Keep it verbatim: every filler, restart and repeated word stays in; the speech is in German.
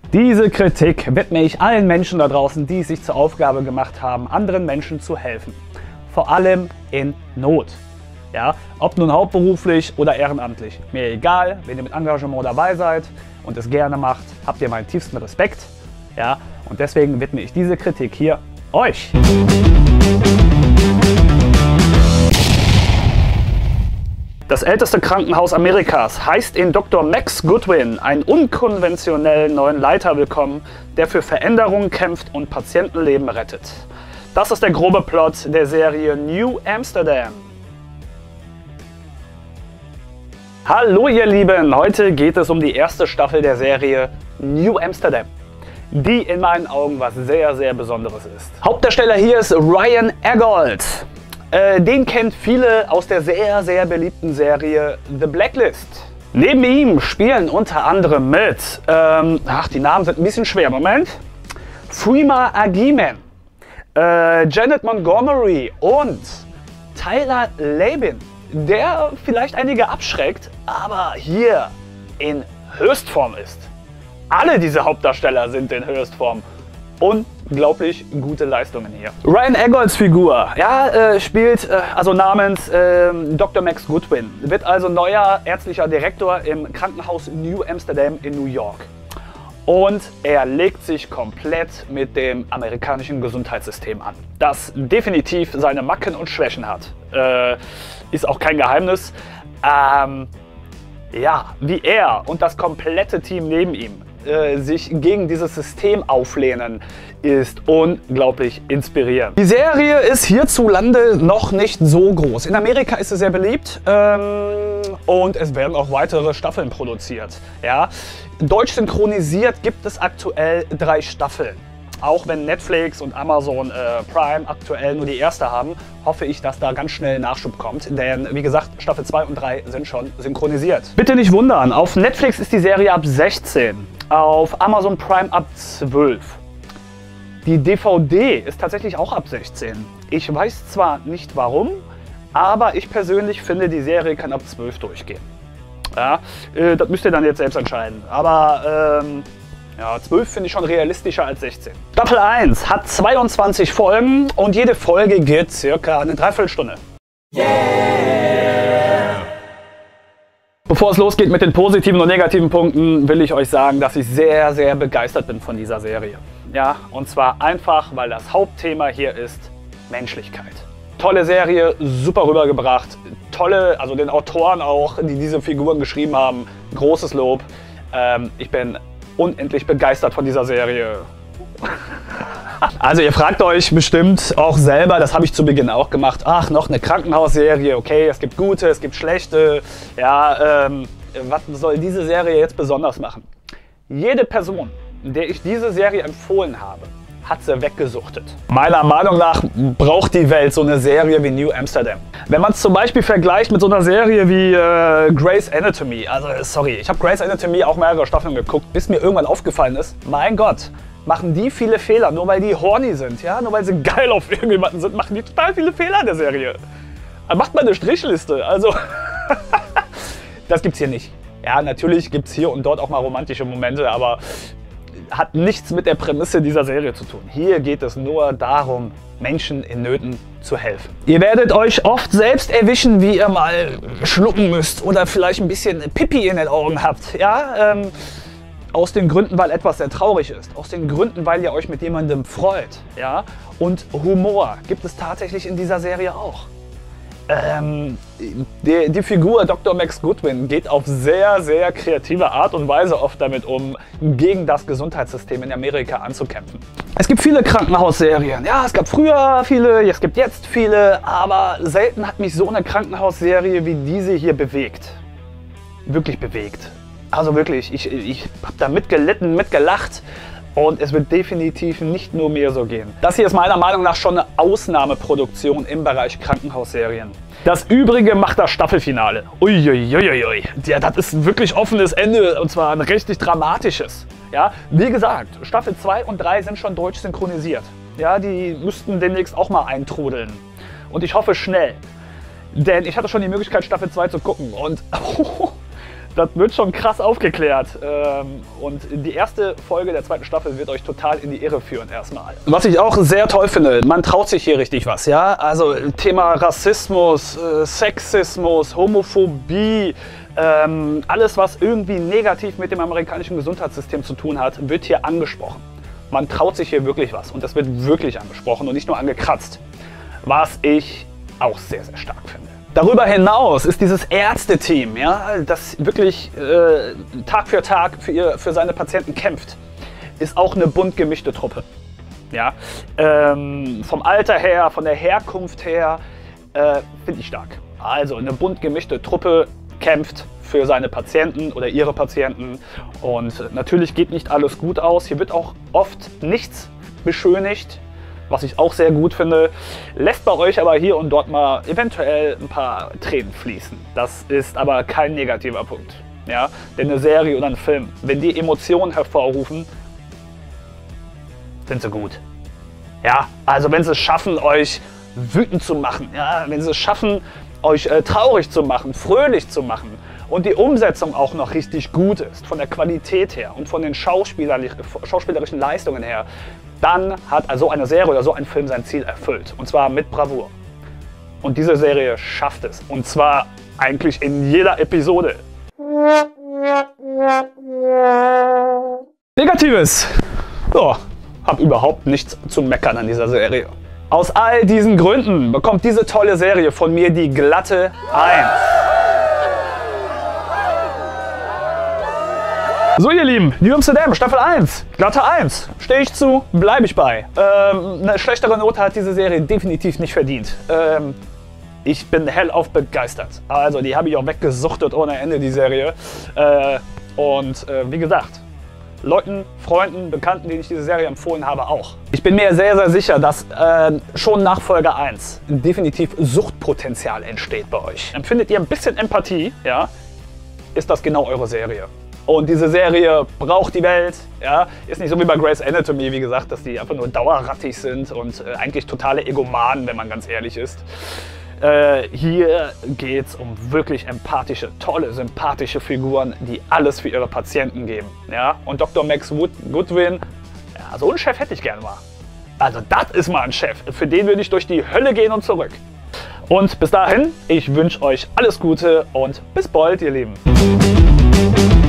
Diese Kritik widme ich allen Menschen da draußen, die es sich zur Aufgabe gemacht haben, anderen Menschen zu helfen. Vor allem in Not. Ja, ob nun hauptberuflich oder ehrenamtlich. Mir egal, wenn ihr mit Engagement dabei seid und es gerne macht, habt ihr meinen tiefsten Respekt. Ja, und deswegen widme ich diese Kritik hier euch. Das älteste Krankenhaus Amerikas heißt in Doktor Max Goodwin einen unkonventionellen neuen Leiter willkommen, der für Veränderungen kämpft und Patientenleben rettet. Das ist der grobe Plot der Serie New Amsterdam. Hallo ihr Lieben, heute geht es um die erste Staffel der Serie New Amsterdam, die in meinen Augen was sehr, sehr Besonderes ist. Hauptdarsteller hier ist Ryan Eggold. Äh, den kennt viele aus der sehr, sehr beliebten Serie The Blacklist. Neben ihm spielen unter anderem mit, ähm, ach die Namen sind ein bisschen schwer, Moment, Freema Agyeman, äh, Janet Montgomery und Tyler Labine, der vielleicht einige abschreckt, aber hier in Höchstform ist. Alle diese Hauptdarsteller sind in Höchstform. Unglaublich gute Leistungen hier. Ryan Eggolds Figur, ja, äh, spielt äh, also namens äh, Doktor Max Goodwin, wird also neuer ärztlicher Direktor im Krankenhaus New Amsterdam in New York. Und er legt sich komplett mit dem amerikanischen Gesundheitssystem an, das definitiv seine Macken und Schwächen hat. Äh, ist auch kein Geheimnis. Ähm, ja, wie er und das komplette Team neben ihm äh, sich gegen dieses System auflehnen, ist unglaublich inspirierend. Die Serie ist hierzulande noch nicht so groß. In Amerika ist sie sehr beliebt ähm, und es werden auch weitere Staffeln produziert. Ja? Deutsch synchronisiert gibt es aktuell drei Staffeln. Auch wenn Netflix und Amazon äh, Prime aktuell nur die erste haben, hoffe ich, dass da ganz schnell Nachschub kommt. Denn wie gesagt, Staffel zwei und drei sind schon synchronisiert. Bitte nicht wundern, auf Netflix ist die Serie ab sechzehn, auf Amazon Prime ab zwölf. Die D V D ist tatsächlich auch ab sechzehn. Ich weiß zwar nicht warum, aber ich persönlich finde, die Serie kann ab zwölf durchgehen. Ja, äh, das müsst ihr dann jetzt selbst entscheiden. Aber ähm, ja, zwölf finde ich schon realistischer als sechzehn. Staffel eins hat zweiundzwanzig Folgen und jede Folge geht circa eine Dreiviertelstunde. Yeah! Bevor es losgeht mit den positiven und negativen Punkten, will ich euch sagen, dass ich sehr, sehr begeistert bin von dieser Serie. Ja, und zwar einfach, weil das Hauptthema hier ist Menschlichkeit. Tolle Serie, super rübergebracht. Tolle, also den Autoren auch, die diese Figuren geschrieben haben, großes Lob. Ähm, ich bin unendlich begeistert von dieser Serie. Also ihr fragt euch bestimmt auch selber, das habe ich zu Beginn auch gemacht, ach, noch eine Krankenhausserie, okay, es gibt gute, es gibt schlechte, ja, ähm, was soll diese Serie jetzt besonders machen? Jede Person, der ich diese Serie empfohlen habe, hat sie weggesuchtet. Meiner Meinung nach braucht die Welt so eine Serie wie New Amsterdam. Wenn man es zum Beispiel vergleicht mit so einer Serie wie äh, Grey's Anatomy, also sorry, ich habe Grey's Anatomy auch mehrere Staffeln geguckt, bis mir irgendwann aufgefallen ist, mein Gott, machen die viele Fehler, nur weil die horny sind, ja, nur weil sie geil auf irgendjemanden sind, machen die total viele Fehler in der Serie. Dann macht man eine Strichliste, also das gibt's hier nicht. Ja, natürlich gibt es hier und dort auch mal romantische Momente, aber hat nichts mit der Prämisse dieser Serie zu tun. Hier geht es nur darum, Menschen in Nöten zu helfen. Ihr werdet euch oft selbst erwischen, wie ihr mal schlucken müsst oder vielleicht ein bisschen Pipi in den Augen habt. Ja, ähm, aus den Gründen, weil etwas sehr traurig ist. Aus den Gründen, weil ihr euch mit jemandem freut. Ja? Und Humor gibt es tatsächlich in dieser Serie auch. Ähm, die, die Figur Doktor Max Goodwin geht auf sehr, sehr kreative Art und Weise oft damit um, gegen das Gesundheitssystem in Amerika anzukämpfen. Es gibt viele Krankenhausserien. Ja, es gab früher viele, es gibt jetzt viele, aber selten hat mich so eine Krankenhausserie wie diese hier bewegt. Wirklich bewegt. Also wirklich, ich, ich habe da mitgelitten, mitgelacht. Und es wird definitiv nicht nur mir so gehen. Das hier ist meiner Meinung nach schon eine Ausnahmeproduktion im Bereich Krankenhausserien. Das Übrige macht das Staffelfinale. Uiuiuiui. Ja, das ist ein wirklich offenes Ende und zwar ein richtig dramatisches. Ja, wie gesagt, Staffel zwei und drei sind schon deutsch synchronisiert. Ja, die müssten demnächst auch mal eintrudeln. Und ich hoffe schnell. Denn ich hatte schon die Möglichkeit, Staffel zwei zu gucken. Und Das wird schon krass aufgeklärt. Und die erste Folge der zweiten Staffel wird euch total in die Irre führen erstmal. Was ich auch sehr toll finde, man traut sich hier richtig was, ja? Also Thema Rassismus, Sexismus, Homophobie, ähm, alles was irgendwie negativ mit dem amerikanischen Gesundheitssystem zu tun hat, wird hier angesprochen. Man traut sich hier wirklich was und das wird wirklich angesprochen und nicht nur angekratzt. Was ich auch sehr, sehr stark finde. Darüber hinaus ist dieses Ärzteteam, ja, das wirklich äh, Tag für Tag für, ihr, für seine Patienten kämpft, ist auch eine bunt gemischte Truppe. Ja? Ähm, vom Alter her, von der Herkunft her, äh, finde ich stark. Also eine bunt gemischte Truppe kämpft für seine Patienten oder ihre Patienten und natürlich geht nicht alles gut aus. Hier wird auch oft nichts beschönigt. Was ich auch sehr gut finde, lässt bei euch aber hier und dort mal eventuell ein paar Tränen fließen. Das ist aber kein negativer Punkt. Ja? Denn eine Serie oder ein Film, wenn die Emotionen hervorrufen, sind sie gut. Ja? Also wenn sie es schaffen, euch wütend zu machen, ja? Wenn sie es schaffen, euch äh, traurig zu machen, fröhlich zu machen und die Umsetzung auch noch richtig gut ist, von der Qualität her und von den schauspielerlich, schauspielerischen Leistungen her, dann hat so eine Serie oder so ein Film sein Ziel erfüllt. Und zwar mit Bravour. Und diese Serie schafft es. Und zwar eigentlich in jeder Episode. Negatives. So, hab überhaupt nichts zu meckern an dieser Serie. Aus all diesen Gründen bekommt diese tolle Serie von mir die glatte eins. So ihr Lieben, New Amsterdam, Staffel eins, glatte eins, stehe ich zu, bleibe ich bei. Ähm, eine schlechtere Note hat diese Serie definitiv nicht verdient. Ähm, ich bin hellauf begeistert. Also die habe ich auch weggesuchtet ohne Ende, die Serie. Äh, und äh, wie gesagt, Leuten, Freunden, Bekannten, denen ich diese Serie empfohlen habe, auch. Ich bin mir sehr, sehr sicher, dass äh, schon nach Folge eins definitiv Suchtpotenzial entsteht bei euch. Empfindet ihr ein bisschen Empathie, ja, ist das genau eure Serie. Und diese Serie braucht die Welt, ja, ist nicht so wie bei Grey's Anatomy, wie gesagt, dass die einfach nur dauerrattig sind und äh, eigentlich totale Egomanen, wenn man ganz ehrlich ist. Äh, hier geht es um wirklich empathische, tolle, sympathische Figuren, die alles für ihre Patienten geben. Ja? Und Doktor Max Wood Goodwin, ja, so einen Chef hätte ich gerne mal. Also das ist mal ein Chef, für den würde ich durch die Hölle gehen und zurück. Und bis dahin, ich wünsche euch alles Gute und bis bald, ihr Lieben.